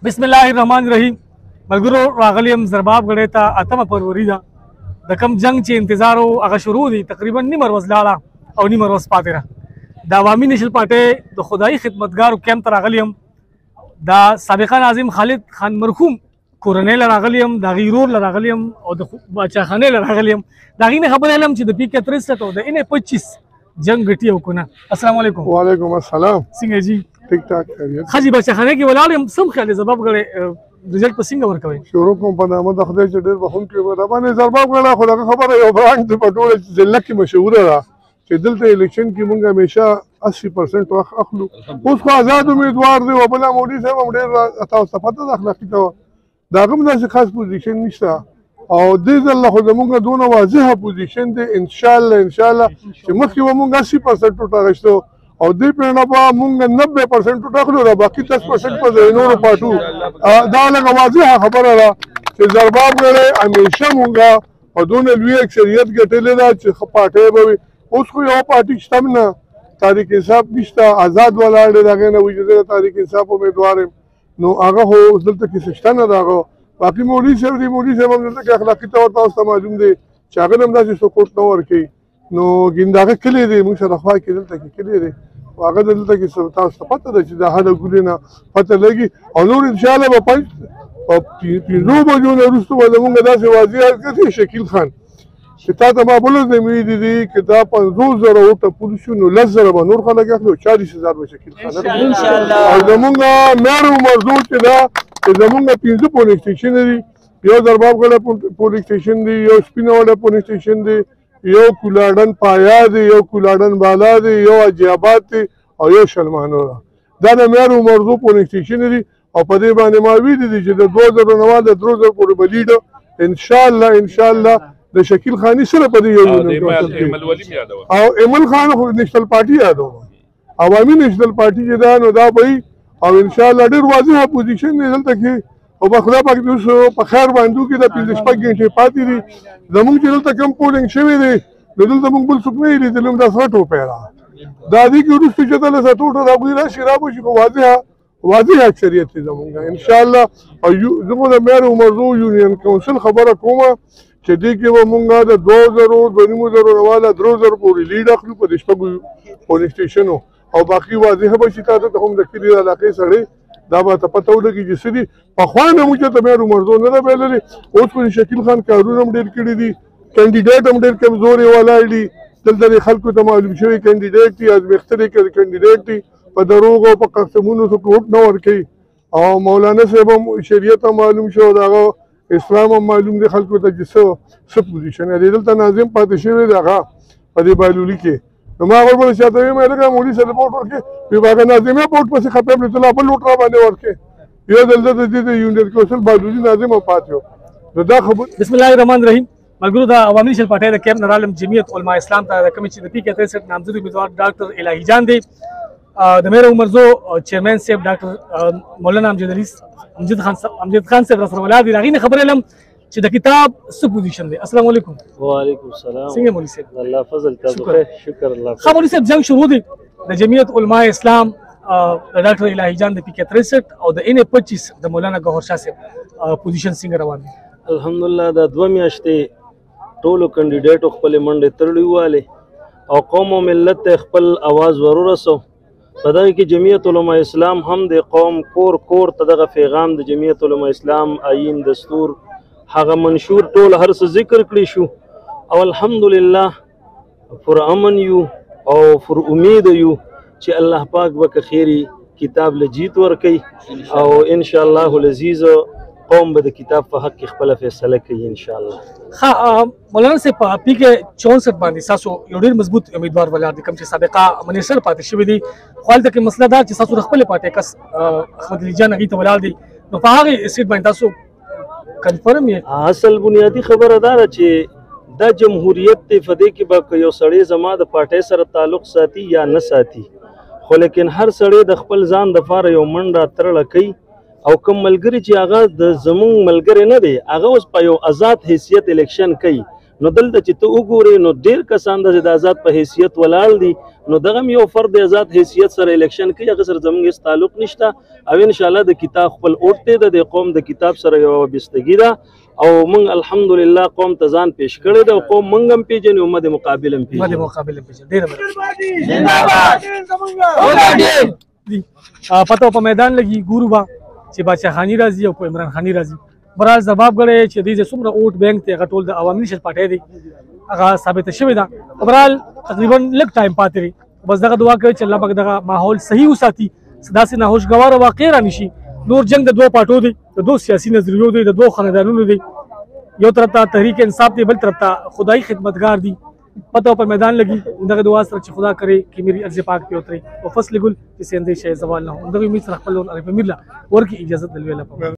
बिस्मिल्लाहिर्रहमानिर्रहीम मलगुरो रागलियम ज़रबाब गड़े ता अतम फरवरी दा द कम जंग चे इंतजार हो अगर शुरू दी तकरीबन नी मरवज लाला और नी मरवज पाते रहा दा अवामी नेशनल पार्टी द खुदाई खिदमतगार कैम रागलियम दा साबिका नाजिम खालिद खान मरहूम कोरनेल रागलियम दा गिरोर रागलियम और द बादशाह खाने रागलियम दागी ने खबर है च द पी के 63 और द इन्हें 25 जंग घटी हुकुना। अस्सलाम वालेकुम। वालेकुम अस्सलाम। सिंह जी ठीक ठाक खैरियत। हाजी बादशाह खाने की वलाल हम सब ख्याल ज़रबाब गड़े रिजल्ट पर सिंह वर्कवे शुरू को पता मत खदे च डेर बखुन के बने ज़रबाब गड़ा खुदा का खबर है ब्रांच पे पटोल जिला की मशहूर है कि दिलते इलेक्शन की मुंगा हमेशा 80% वक्त अखलू उसको आज़ाद उम्मीदवार दे वबला मोदी से हम डेर अता सफात अखलाकी तो दागम ना से खास पोजीशन निशा और दे अल्लाह खुदा मुंगा दोनों वाज़ह पोजीशन दे इंशाल्लाह कि मखी वो मुंगा 80% उठागस्तो और दे पेना बा मुंगा 90% उठाखलो रा बाकी 10% पर इन्होंने पाटू दाल का वाज़ह खबर है कि ज़रबाब गड़े हमेशा मुंगा और दोनों लिए अक्सरियत के टेले दा पाटे बवी उसको यो पार्टी स्टमना तारीख इंसाफ निश्ता आज़ाद वाला लगे ना वही तारीख इंसाफ उम्मीदवार नो आगा हो उस दिल तक किसी ना दागो बाकी मोदी से हम दिल तक अखलाकी तौर पर उसका मालूम दे चागन हम दासी सपोर्ट ना और की नो गिंदा के लिए दे मुझे रखवा के दिल तक के लिए दे आगा दिल तक इस उसका पता दे चिदा हाल गुले ना पता लगी और नूर इंशाल्लाह बपाई और पिनो बजो ना रुस्तु वाले मुंगा दासी वाजिया के शकील खान किताब ما بولد نمیدی دی کتاب 50,000 وټه پولیسو نو 10,000 به نور خلک اخلو 40,000 به شکل خانه ان شاء الله زمونږ مېر مرزو چې دا زمونږ 15 پولیس سټیشن دی یو ضرباب غړ پولیس سټیشن دی یو سپینوړ پولیس سټیشن دی یو کولاډن پایا دی یو کولاډن بالا دی یو اجابات دی او یو شلمانو دا د مېر مرزو پولیس سټیشن دی او په دې باندې ما وی دي چې د 2009 د 3000 پورې بلیډ ان شاء الله د شکیل خانی سره په دې یو او ایمل خان خو نېشنل پارټي یادو عوامي نېشنل پارټي چې دا نو دا وي او ان شاء الله ډېر واضح اپوزیشن دی دلته کې او په خدا پاک دې په خیر باندې کې د 15 غنټې پاتې دي زموږ چې دلته کم پولینګ شوی دی نو دلته موږ بل څوک نه لیدلو دا سټو پیرا دا دې کې وروسته چې دلته سټو راغلی راشي راوشي خو واضح اکثریت دی زموږ ان شاء الله او زموږ د مېر مرزو یونین کونسل خبره کومه چې دې کې به مونږ د 2000 والا 3000 پورې لیډ اخلو په شپږو پولیس سټیشنو او باقي واضح به شي تاسو ته هم د کلي علاقې سره دا به ته پته ولګي چې سړي پخوانه موږ ته مېر مرزو نه ده ویللی اوس په شکیل خان کارونه هم ډېر کړي دي کینډیډیټ هم ډېر کمزورې ولاړ دي دلته خلکو ته معلوم شوی کینډیډیټ دي ازمیختلي کینډیډیټ دي په دروغ او په قسمونو څخه ووټ نه ورکوي او مولانا صاحب هم شریعت هم معلوم شو دغه اسلام هم معلوم دی خلکو ته چې څه پوزیشن دی دلته ناظم پاتې شوی دی هغه په دې بایلولي کې نو ما ورپسې چاته ویم لکه مولي سره رپورټ ورکړې وی هغه ناظم یې پورټ پسې خپل الله بل لوټ را باندې ورکړې یو دلته د یونین کونسل بایلولي ناظم هم پاتې نو دا خبر بسم الله الرحمن الرحیم ملګرو د عوامي نېشنل پارټۍ د کیمپ نرالم جمعیت علماء اسلام ته د کمیټې د پی کې 63 نامزد امیدوار ډاکټر الهی جان دی د مېر مرزو چیرمن صاحب ډاکټر مولانا امجد خان صاحب رسول الله دی راغینه خبره لم چې د کتاب څه پوزیشن دی. السلام علیکم. وعلیکم السلام. څنګه مولوی صاحب؟ الله فضل تاسو ته شکر الله. خا مولوی صاحب جنگ شروع دی د جمعیت علماء اسلام د ډاکټر الهی جان د پی کې 63 او د ان 25 د مولانا گوهر شاه صاحب پوزیشن څنګه روان دي؟ الحمدلله د 2 میاشتې ټولو کینډیډیټو خپل منډه تړلې واله او قوم او ملت خپل आवाज ورورسو په دغه کې جمعیت علماء اسلام هم د قوم کور ته دغه پیغام د جمعیت علماء اسلام آیین دستور هغه منشور ټول هر څه ذکر کړی شو او الحمدلله پر امن یو او پر امید یو چې الله پاک به خیری کتاب لجیت ورکي او ان شاء الله العزیز قوم به د کتاب په حق خپل فیصله کوي ان شاء الله. ها مولانا سے پی کې 64 باندې ساسو یو ډیر مضبوط امیدوار ولر دي کوم چې سابقه منیسر پاتې شوی دي خپل د مسله دا چې ساسو خپل پاتې کس احمد علي جان غي ته ولر دي نو په هغه سیټ باندې تاسو کنفرم یې اصل بنیادی خبره دا چې د جمهوریت ته فدی کې به یو سړی زما د پارټۍ سره تعلق ساتي یا نه ساتي خو لیکن هر سړی د خپل ځان د فار یو منډه ترړه کوي او کوم ملګری چې هغه د زمون ملګری نه دی هغه اوس په یو آزاد حیثیت الیکشن کوي نو دلته چې ته وګورې نو ډېر کسان د آزاد په حیثیت ولاړ دي نو دغه یو فرد آزاد حیثیت سره الیکشن کوي هغه سره زموږ هیڅ تعلق نشته او انشاءالله د کتاب خپل اوټ دی د قوم د کتاب سره یو وابستګي ده او موږ الحمدلله قوم ته ځان پیش کړی ده او قوم موږ هم پېژني او مد مقابل هم پېژني پته په میدان لګي ګورو با چې بادشاه خاني راځي او عمران خاني راځي برال زربابګړی چې دې څومره اوټ بینک ته هغه ټول د عوامي نشل پارټۍ دی هغه ثابته شوې ده برال تقریبا لږ ټایم پاتې دی بس دغه دعا کوي چې الله پاک دغه ماحول صحیح وساتي داسې ناهوشګوار واقع را نشي نور جنگ د دوه پارټو دی د دوه سیاسي نظریو دی د دوه خاندانونو دی یو طرف ته تحریک انصاف دی بل طرف ته خدای خدمتگار دی پتہ پر میدان لگی دغه دعا سره چې خدا کرے کہ میری عرض پاک پہ اترے او فصل گل کسی اندیشہ زوال نہ ہو دغه امید سره خپل عارف امیر ورکی اجازت دلوي